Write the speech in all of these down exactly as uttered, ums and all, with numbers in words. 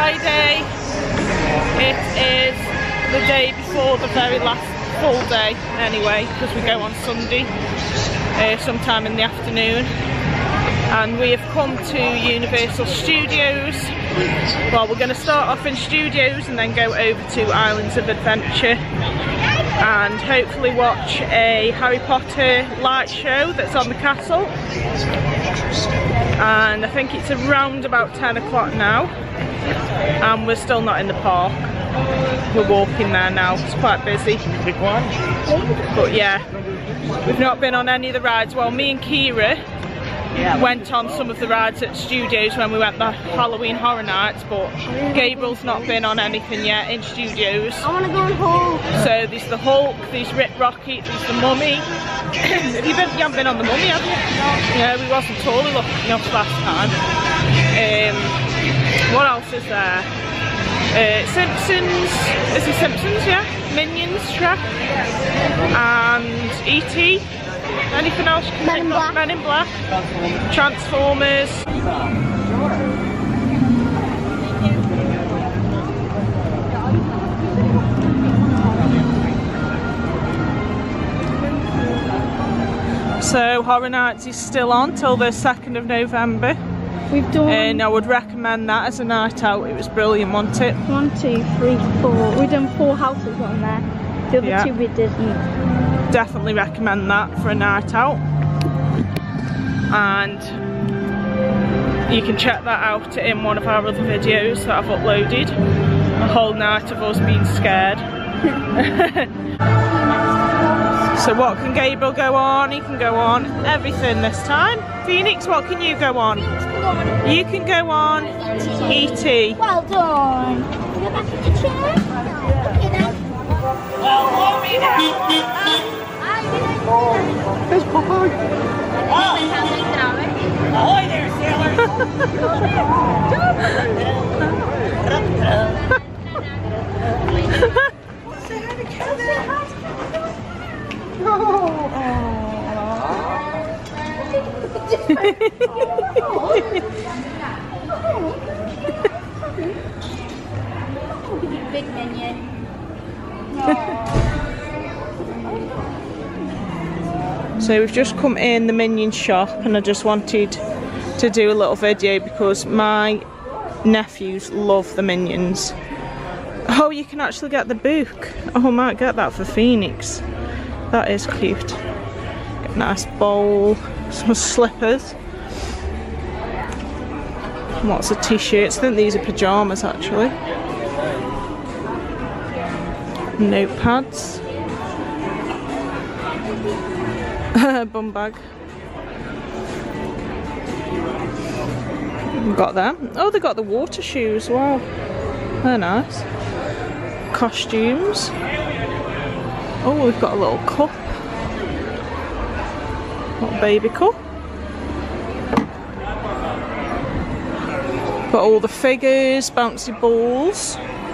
Friday. It is the day before the very last full day anyway, because we go on Sunday uh, sometime in the afternoon. And we have come to Universal Studios. Well, we're going to start off in Studios and then go over to Islands of Adventure and hopefully watch a Harry Potter light show that's on the castle. And I think it's around about ten o'clock now, and we're still not in the park. We're walking there now, it's quite busy. But yeah, we've not been on any of the rides. Well, me and Kira went on some of the rides at Studios when we went the Halloween Horror Nights, but Gabriel's not been on anything yet in Studios. I want to go on Hulk. So there's the Hulk, there's Rip Rocket, there's the Mummy. have you, been, you haven't been on the Mummy, have you? Yeah, we wasn't tall enough last time. Um, what else is there? Uh, Simpsons, is it Simpsons, yeah? Minions, Shrek, and E T Anything else you can Men in Black. Men in Black, Transformers. So Horror Nights is still on till the second of November. We've done. And I would recommend that as a night out. It was brilliant, wasn't it? One, two, three, four. We've done four houses on there. The other Yeah. two we didn't. Definitely recommend that for a night out. And you can check that out in one of our other videos that I've uploaded. A whole night of us being scared. So what can Gabriel go on? He can go on everything this time. Phoenix, what can you go on? You can go on E T Well done. Go back in the chair. Okay then. Well, hold me now. There's Popeye. Ahoy there, sailor. Say hi to Kevin. Big minion. So we've just come in the Minion shop, and I just wanted to do a little video because my nephews love the Minions. Oh, you can actually get the book. Oh, I might get that for Phoenix. That is cute. Get a nice bowl, some slippers. Lots of t-shirts. I think these are pyjamas actually. Notepads. Bum bag. Got them. Oh, they got the water shoes. Wow, they're nice. Costumes. Oh, we've got a little cup. Little baby cup. Got all the figures, bouncy balls,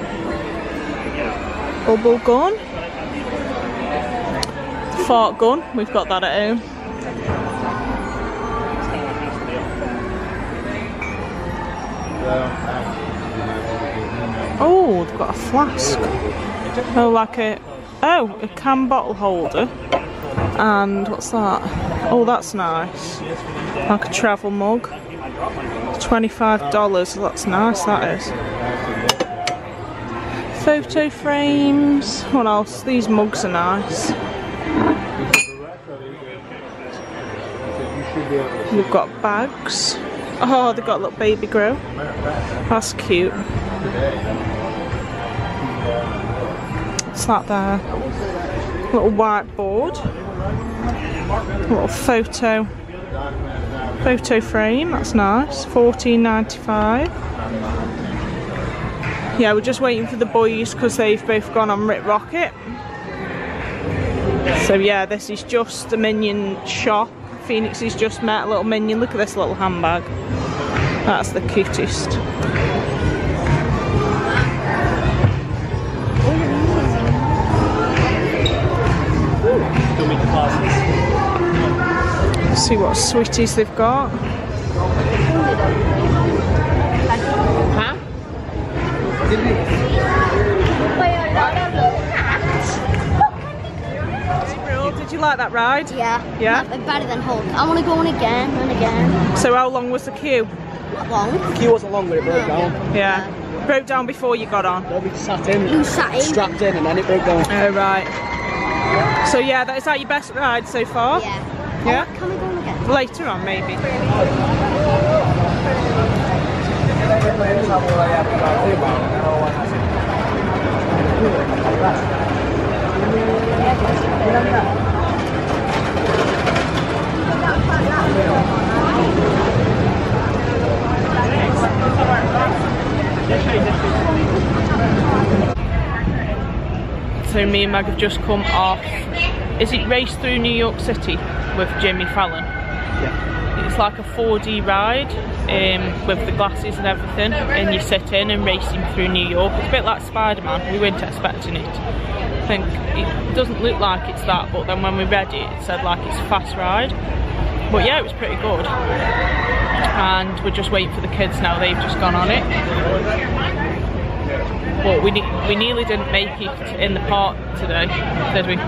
bubble gun. Fart gun, we've got that at home. Oh, they've got a flask. Oh, like a, oh, a can bottle holder. And what's that? Oh, that's nice. Like a travel mug. twenty-five dollars, that's nice, that is. Photo frames. What else? These mugs are nice. We've got bags. Oh, they've got a little baby grow. That's cute. What's that there? Little whiteboard. A little photo. Photo frame, that's nice. fourteen ninety-five. Yeah, we're just waiting for the boys because they've both gone on Rip Rocket. So yeah, this is just the Minion shop. Phoenix has just met a little Minion. Look at this little handbag. That's the cutest. Let's see what sweeties they've got. Huh? Did you like that ride? Yeah. Yeah? Better than Hulk. I want to go on again and again. So how long was the queue? Not long. The queue wasn't long, but it broke down. Yeah. Broke down before you got on? No, we sat in. You sat in? Strapped in and then it broke down. Oh, right. So yeah, that, is that your best ride so far? Yeah. Yeah? Oh, can we go on again? Later on, maybe. So me and Mag have just come off, is it Race Through New York City with Jimmy Fallon? Yeah. It's like a four D ride um, with the glasses and everything, and you sit in and racing through New York. It's a bit like Spider-Man, we weren't expecting it. I think it doesn't look like it's that, but then when we read it, it said like it's a fast ride. But yeah, it was pretty good. And we're just waiting for the kids now, they've just gone on it. But we, ne we nearly didn't make it in the park today, did we?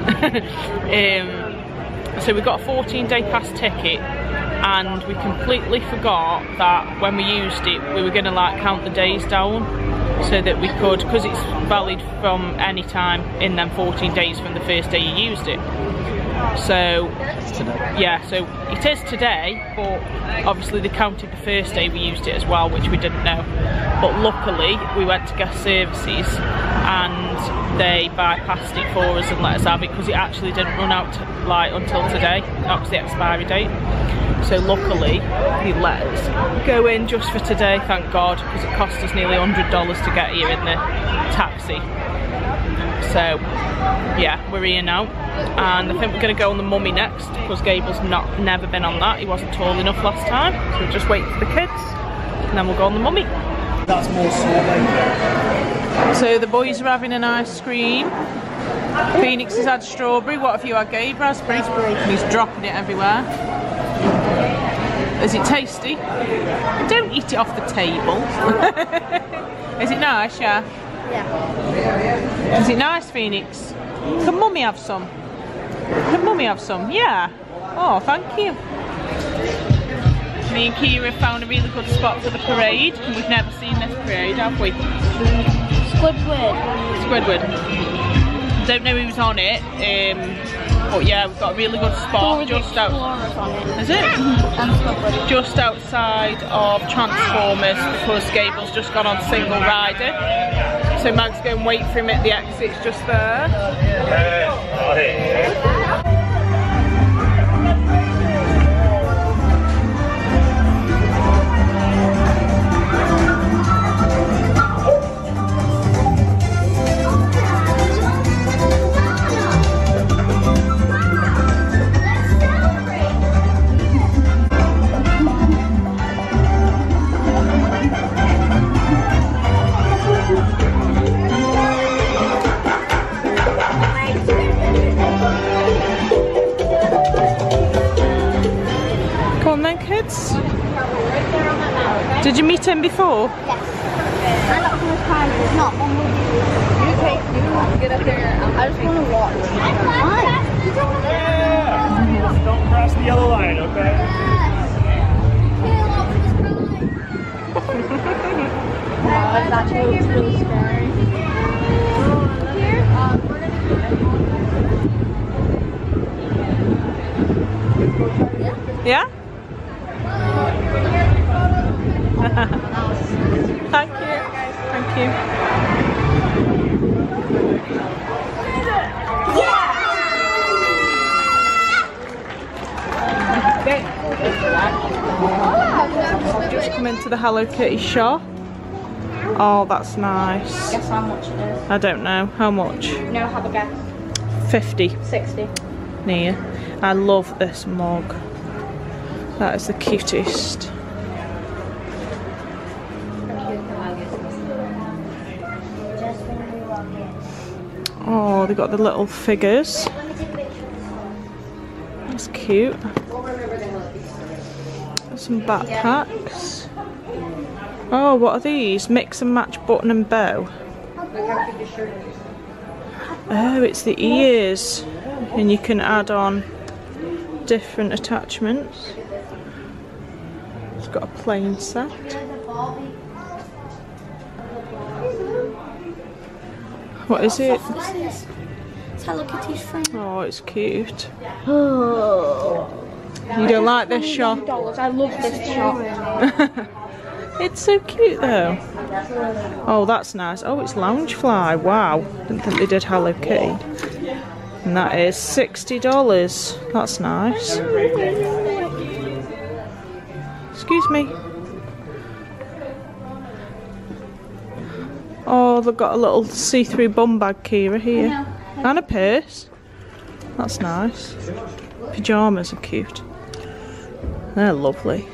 um, so we got a fourteen day pass ticket, and we completely forgot that when we used it, we were going to like count the days down so that we could, because it's valid from any time in them fourteen days from the first day you used it. So yeah, so it is today, but obviously they counted the first day we used it as well, which we didn't know. But luckily we went to guest services and they bypassed it for us and let us have it, because it actually didn't run out to, like until today. That was the expiry date. So luckily he let us go in just for today, thank God, because it cost us nearly one hundred dollars to get here in the taxi. So yeah, we're here now, and I think we're going to go on the Mummy next, because Gable's not never been on that. He wasn't tall enough last time, so we'll just wait for the kids and then we'll go on the Mummy. That's more slowly. So the boys are having an ice cream. Phoenix has had strawberry. What have you had, Gabe? Raspberry. And he's dropping it everywhere. Is it tasty? Don't eat it off the table. Is it nice, yeah? Yeah. Is it nice, Phoenix? Can Mummy have some? Can Mummy have some? Yeah. Oh, thank you. Me and Kira found a really good spot for the parade. We've never seen this parade, have we? Squidward. Squidward. Don't know who's on it, um, but yeah, we've got a really good spot just out. On it. Is it? And Squidward. Just outside of Transformers, because Gable's just gone on single rider. So Mag's going to wait for him at the exit, it's just there. Kids? Did you meet him before? Yes. I got from his time, it's not one with you. You take, you get up there. I just want to watch. Why? Yeah. Don't cross the yellow line, okay? Wow, that actually looks really scary. Yeah? Thank you. Thank you. Just come into the Hello Kitty shop. Oh, that's nice. Guess how much it is? I don't know. How much? No, have a guess. fifty. sixty. Near. I love this mug. That is the cutest. Oh, they got the little figures. That's cute. Some backpacks. Oh, what are these? Mix and match button and bow. Oh, it's the ears. And you can add on different attachments. It's got a plain set. What is it? It's Hello Kitty's friend. Oh, it's cute. Oh. You don't like this shop? I love this shop. It's so cute though. Oh, that's nice. Oh, it's Loungefly. Wow. Didn't think they did Hello Kitty. And that is sixty dollars. That's nice. Excuse me. Oh, they've got a little see-through bum bag, Kira, here. And a purse. That's nice. Pyjamas are cute. They're lovely.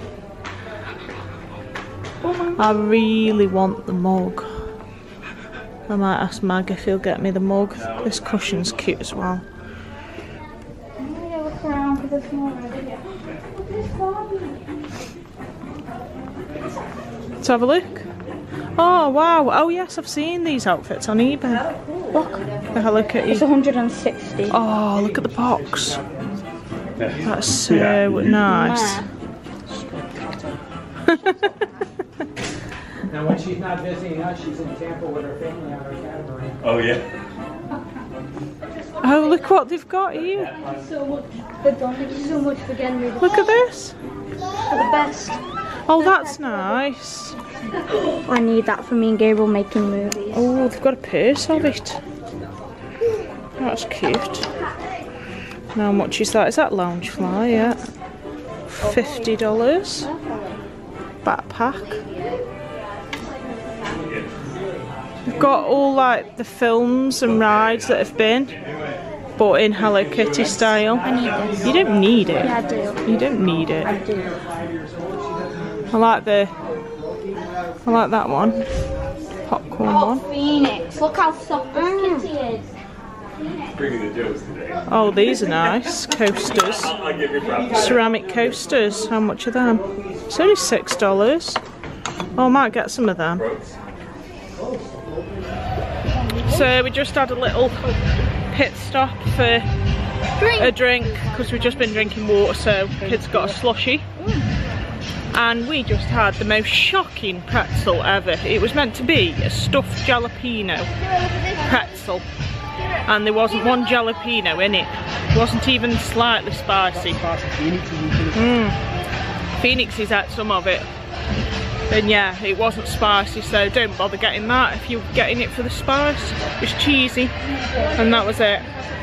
I really want the mug. I might ask Mag if he'll get me the mug. This cushion's cute as well. I'm gonna look around because there's more over here. Let's have a look. Oh wow! Oh yes, I've seen these outfits on eBay. Look, The Hello Kitty. it's one hundred and sixty. Oh, look at the box. That's so nice. Now, when she's not visiting us, she's in Tampa with her family on her catamaran. Oh yeah. Oh, look what they've got here. Thank you so much for Thank you so much for getting me the Look at this. You're the best. Oh, that's nice. I need that for me and Gabriel making movies. Oh, they've got a purse of it. That's cute. Now, how much is that? Is that Loungefly? Yeah. Fifty dollars. Backpack. We've got all like the films and rides that have been, but in Hello Kitty style. I need this. You don't need it. Yeah, I do. You don't need it. I do. I like the. I like that one. Popcorn Oh, one. Phoenix. Look how soft this kitty is. Bringing the jokes today. Oh, these are nice coasters. I'll give you props. Ceramic coasters. How much are them? It's only six dollars. Oh, I might get some of them. So we just had a little pit stop for Drink. a drink because we've just been drinking water, so kids got a slushy. And we just had the most shocking pretzel ever. It was meant to be a stuffed jalapeno pretzel, and there wasn't one jalapeno in it. It wasn't even slightly spicy. Mm. Phoenix has had some of it. And yeah, it wasn't spicy, so don't bother getting that if you're getting it for the spice. It was cheesy, and that was it.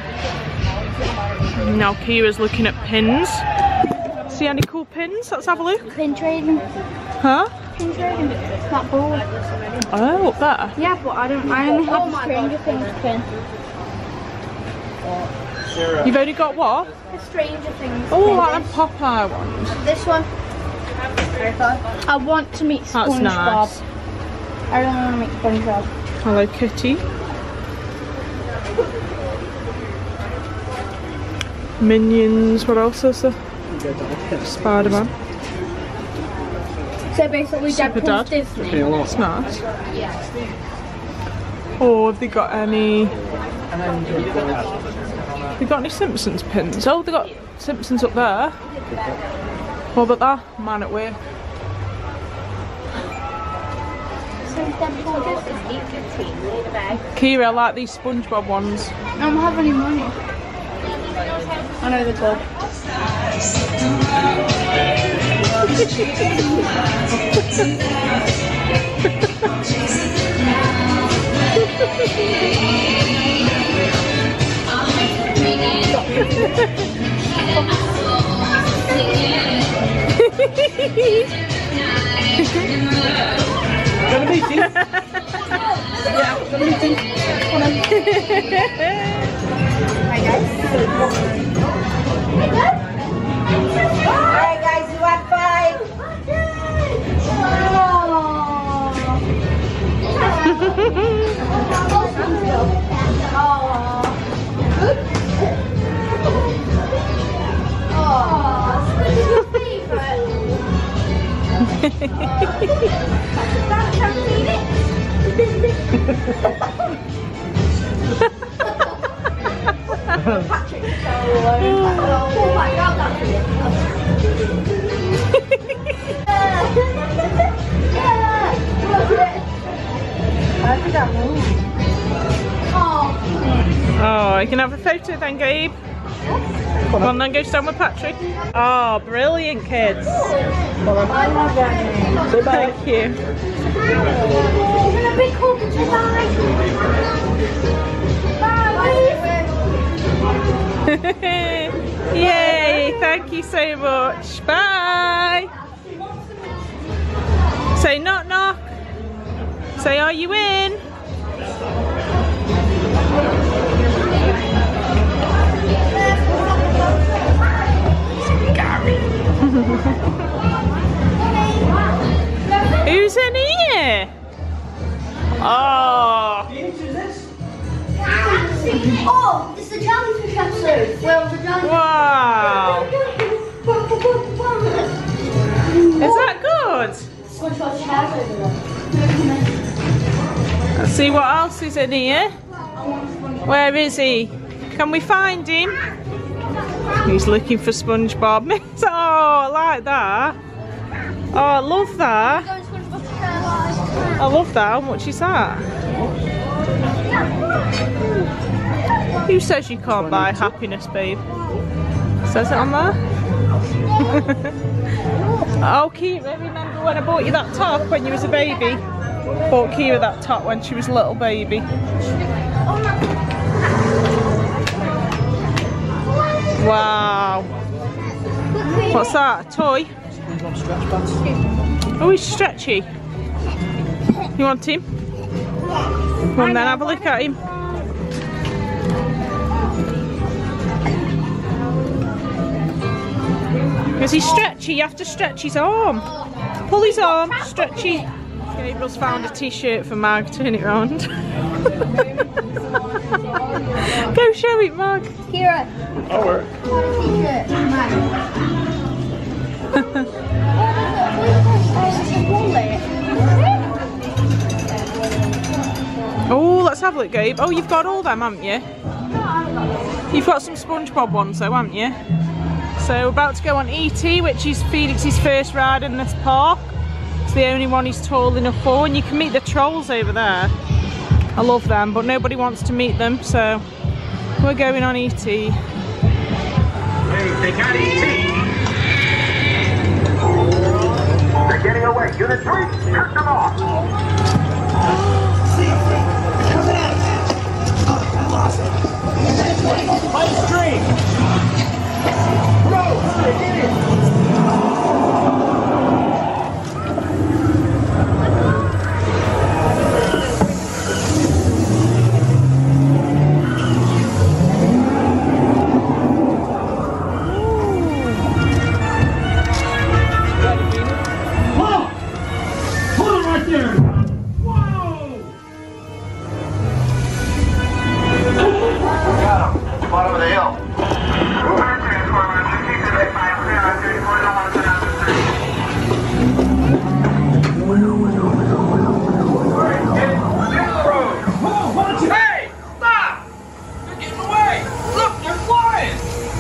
Now Kira's looking at pins. See any cool pins? Let's have a look. Pin trading. Huh? Pin trading. That ball. Oh, up there. Yeah, but I don't. I only have a Stranger Things pin. You've only got what? The Stranger Things. Oh, pin. like the Popeye ones. This one. I want to meet That's SpongeBob. nice. I really want to meet SpongeBob. Hello Kitty. Minions. What else is there? Spider-Man. So basically, Super Deadpool's Dad. Disney. That's nice. Oh, have they got any? Have they got any Simpsons pins? Oh, they got Simpsons up there. What about that? Man at Work. So Deadpool Disney, eight fifteen, need a bag. Kira, I like these SpongeBob ones. I don't have any money. I know the club. Got a meeting? Yeah, got a meeting. Hi guys. Alright guys, you have five. Oh. Oh my god, that's it. Oh, you can have a photo then, Gabe. Come on then, go stand with Patrick. Oh, brilliant, kids. Thank you. Yay, thank you so much. Bye. Say knock knock. Say, are you in? Who's in here? Oh. Oh, it's the jellyfish episode. Well, the jellyfish. Wow. Is that good? SpongeBob's hair over there. Let's see what else is in here. Where is he? Can we find him? He's looking for SpongeBob. Oh, I like that. Oh, I love that. I love that. How much is that? Who says you can't buy happiness, babe? Says it on there? Oh, Kira, remember when I bought you that top when you was a baby? Bought Kira that top when she was a little baby. Wow. What's that? A toy? Oh, he's stretchy. You want him? Come on then, have a look at him. Is he stretchy? You have to stretch his arm. Pull his arm, stretchy. Gabriel's found a t-shirt for Mag. Turn it round. Go show it, Mag. Kira. Oh, where? Oh, let's have a look, Gabe. Oh, you've got all them, haven't you? You've got some SpongeBob ones though, haven't you? So we're about to go on E T, which is Felix's first ride in this park. It's the only one he's tall enough for, and you can meet the trolls over there. I love them, but nobody wants to meet them, so we're going on E T. Hey, they got E T. They're getting away. Unit three, cut them off. Coming out. Oh, I lost it. High stream. Bro, I did it. Bottom of the hill. Hey! Stop! You're getting away! Look, you're flying!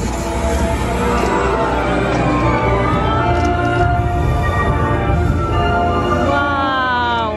Wow.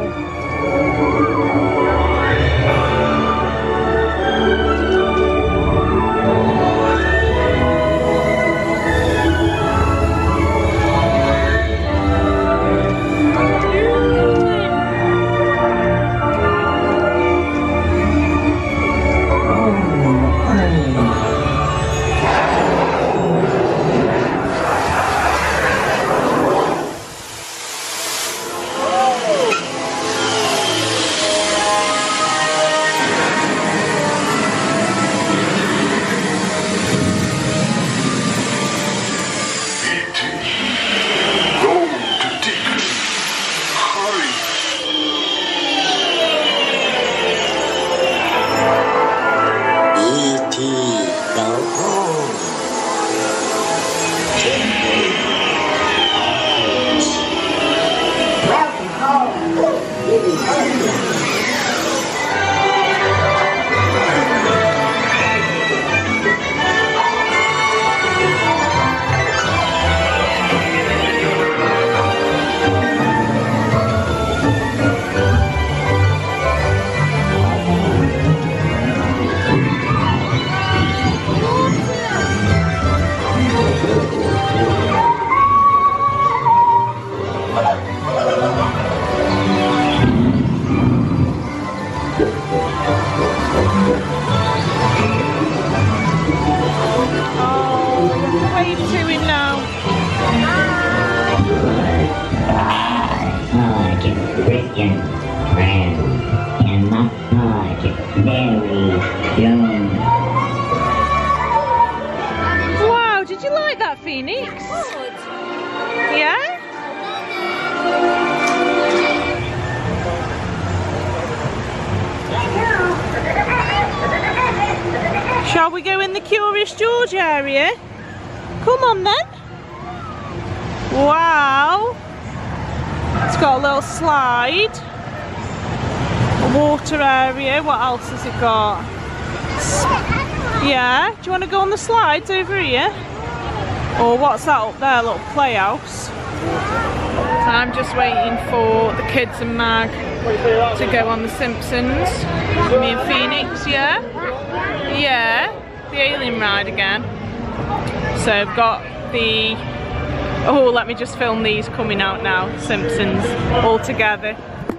Oh, wave to him now. Massage, Christian friend, and massage very soon. Wow, did you like that, Phoenix? Yeah? Shall we go in the Curious George area? Come on then. Wow. It's got a little slide. A water area. What else has it got? Yeah. Do you want to go on the slides over here? Or what's that up there? A little playhouse. So I'm just waiting for the kids and Mag to go on the Simpsons. Me and Phoenix, yeah? Yeah, the alien ride again. So I've got the, oh, let me just film these coming out now, Simpsons, all together.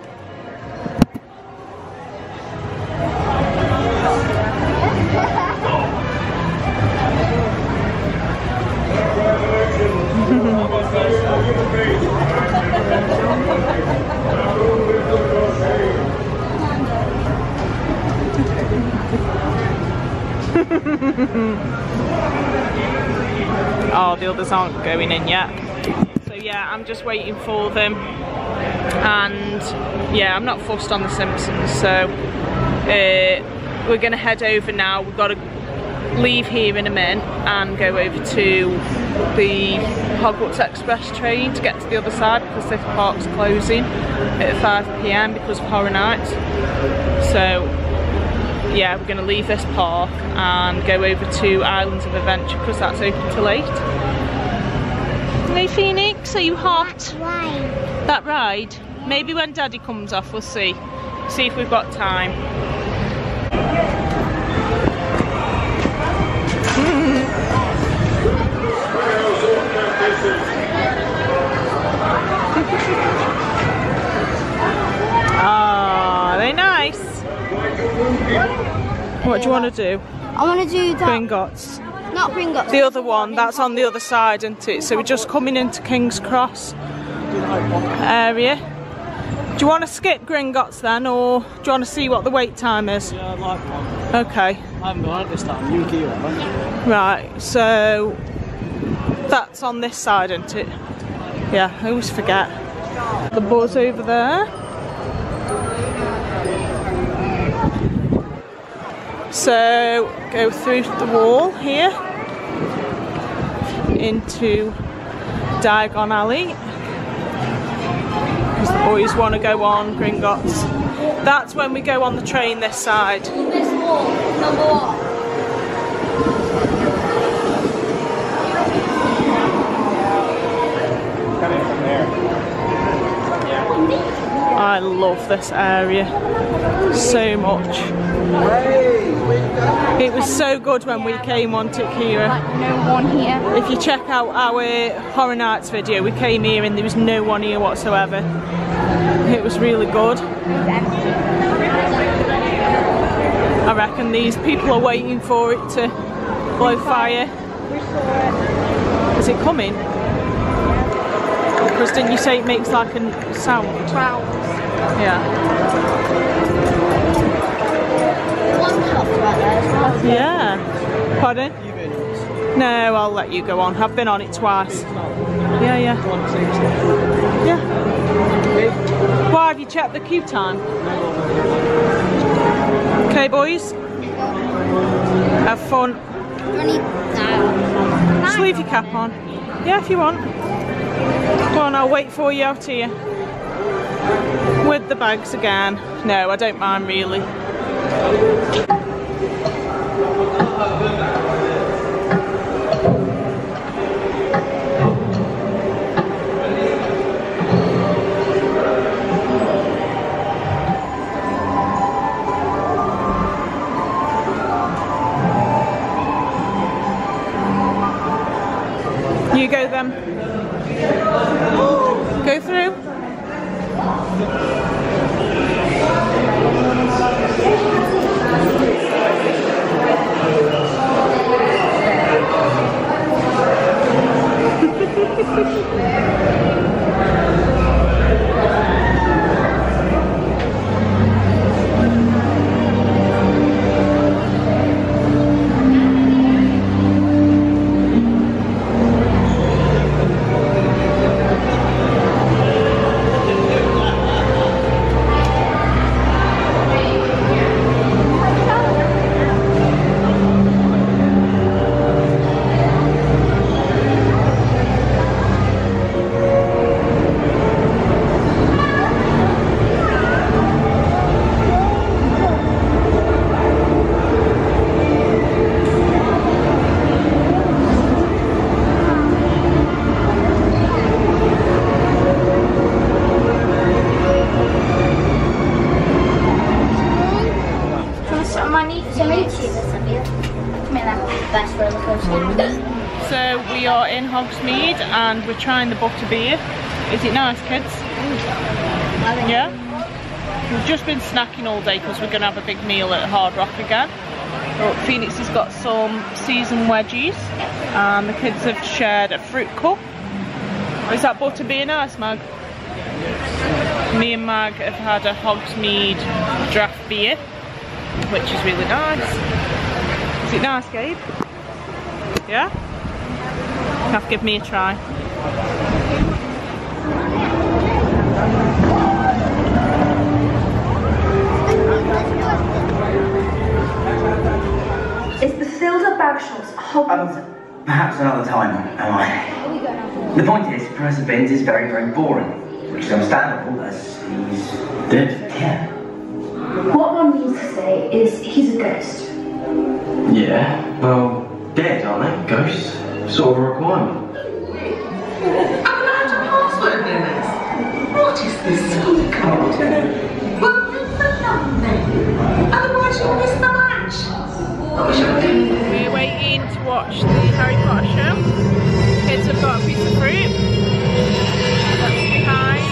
Oh, the others aren't going in yet. So yeah, I'm just waiting for them. And yeah, I'm not fussed on the Simpsons, so uh, we're gonna head over now. We've got to leave here in a minute and go over to the Hogwarts Express train to get to the other side because this park's closing at five p m because of Horror Nights. So yeah, we're going to leave this park and go over to Islands of Adventure because that's open till eight. Hey Phoenix, are you hot? That ride. That ride? Maybe when Daddy comes off we'll see. See if we've got time. Ah, oh, they're nice. What do you want to do? I want to do that. Gringotts. Not Gringotts. The other one, that's on the other side, isn't it? So we're just coming into King's Cross area. Do you want to skip Gringotts then, or do you want to see what the wait time is? Yeah, I'd like one. Okay. I haven't got it this time. You keep it. Right, so that's on this side, isn't it? Yeah, I always forget. The buzz over there. So go through the wall here into Diagon Alley because the boys want to go on Gringotts. That's when we go on the train this side. This wall, number one. I love this area so much. It was so good when we came on to Kira. Like no one here. If you check out our Horror Nights video, we came here and there was no one here whatsoever. It was really good. I reckon these people are waiting for it to blow fire. Is it coming? Because didn't you say it makes like a sound? Yeah. Yeah. Pardon? No, I'll let you go on. I've been on it twice. Yeah, yeah. Yeah. Why, have you checked the queue time? Okay, boys. Have fun. Just leave your cap on. Yeah, if you want. Go on, I'll wait for you out here. With the bags again. No, I don't mind really. You go then. Go through. I need some to see this of you. Come here, that's the best roller coaster. So we are in Hogsmeade and we're trying the butterbeer. Is it nice, kids? Yeah? We've just been snacking all day because we're going to have a big meal at Hard Rock again. But Phoenix has got some seasoned wedgies and the kids have shared a fruit cup. Is that butterbeer nice, Mag? Me and Mag have had a Hogsmeade draft beer, which is really nice. Is it nice, Gabe? Yeah? Have to give me a try. Is the Silver Bagshaw's Hogwarts? Um, perhaps another time, am I? The point is, Professor Binns is very, very boring, which is understandable as he's dead. Yeah. What one means to say is he's a ghost. Yeah, well, dead, aren't they? Ghosts? Sort of a requirement. I'm allowed to password this. What is this silly code? Well, it's a number. Otherwise you'll miss the match. I wish I did. We're waiting to watch the Harry Potter show. Kids have got a piece of fruit. That's behind.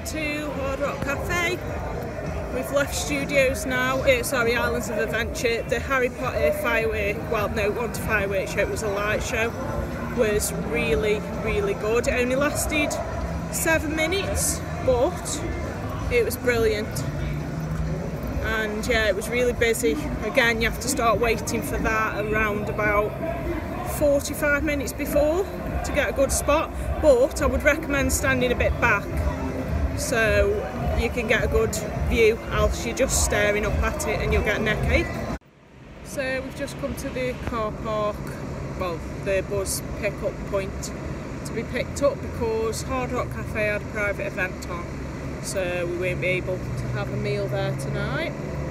to Hard Rock Cafe. We've left studios now, uh, sorry, Islands of Adventure. The Harry Potter firework, well no, it wasn't a firework show, it was a light show, was really, really good. It only lasted seven minutes, but it was brilliant. And yeah, it was really busy. Again, you have to start waiting for that around about forty-five minutes before to get a good spot, but I would recommend standing a bit back so you can get a good view, else you're just staring up at it and you'll get a neck ache. So we've just come to the car park, well the bus pick up point to be picked up because Hard Rock Cafe had a private event on, so we won't be able to have a meal there tonight.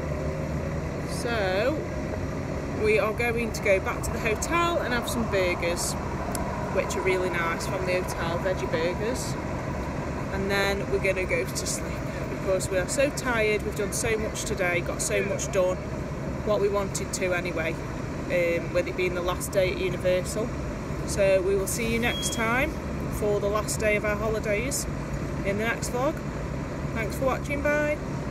So we are going to go back to the hotel and have some burgers, which are really nice from the hotel, veggie burgers. And then we're going to go to sleep because we are so tired, we've done so much today, got so much done, what we wanted to anyway, um, with it being the last day at Universal. So we will see you next time for the last day of our holidays in the next vlog. Thanks for watching, bye.